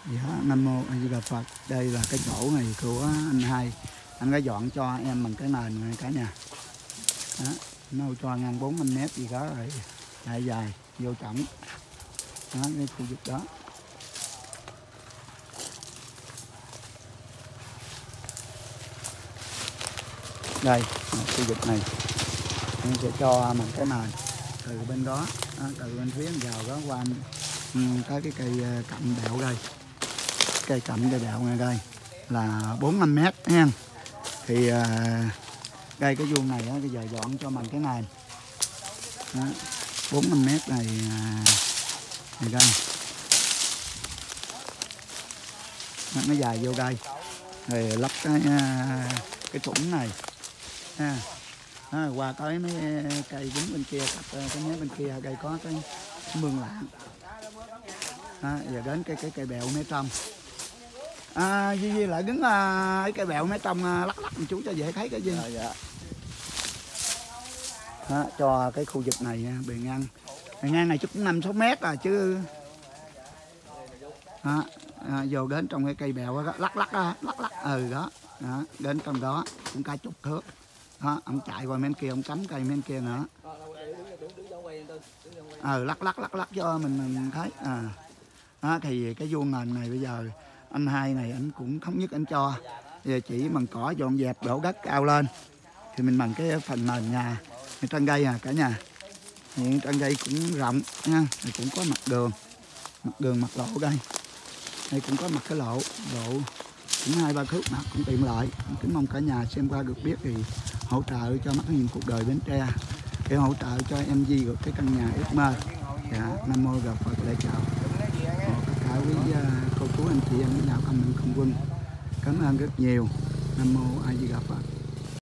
Dạ, Nam Mô A Di Đà Phật. Đây là cái chỗ này của anh hai. Anh đã dọn cho em bằng cái nền này cả nhà. Đó, nó cho ngang 4-5 mét gì đó rồi. Dài dài, vô trọng. Đó, cái khu vực đó. Đây, khu vực này. Anh sẽ cho bằng cái nền từ bên đó, từ bên phía vào đó qua tới cái cây cặm đẹo đây. Cây cặm cây đẹo này đây là 4-5 mét nha. Thì đây cái vuông này bây giờ dọn cho bằng cái nền 4-5 mét này đây nó dài vô đây rồi lắp cái thủng này qua tới mấy cây đứng bên kia cặp cái mé bên kia đây có cái mương lạng giờ đến cái cây bèo mé trong Duy lại đứng cái cây bèo mé trong lắc lắc chú cho dễ thấy cái gì cho cái khu vực này bề ngang này chắc cũng 5-6 mét rồi chứ vô đến trong cái cây bèo đó, lắc lắc đó đến trong đó cũng cả chục thước đó, ông chạy qua bên kia ông cắm cây bên kia nữa lắc cho mình thấy thì cái vuông nền này bây giờ anh hai này anh cũng thống nhất anh cho giờ chỉ bằng cỏ dọn dẹp đổ đất cao lên thì mình bằng cái phần nền nhà trên đây cả nhà hiện trên đây cũng rộng nha, cũng có mặt đường mặt lộ đây cũng có mặt cái lộ cũng 2-3 thước mặt cũng tiện lợi. Kính mong cả nhà xem qua được biết thì hỗ trợ cho Mắt Nhìn Cuộc Đời Bến Tre để hỗ trợ cho em Di được cái căn nhà ước mơ. Dạ, Nam Mô Gặp Phật lễ chào tất cả quý cô chú anh chị em nhà comment không quân, cảm ơn rất nhiều. Nam Mô A Di Đà Phật.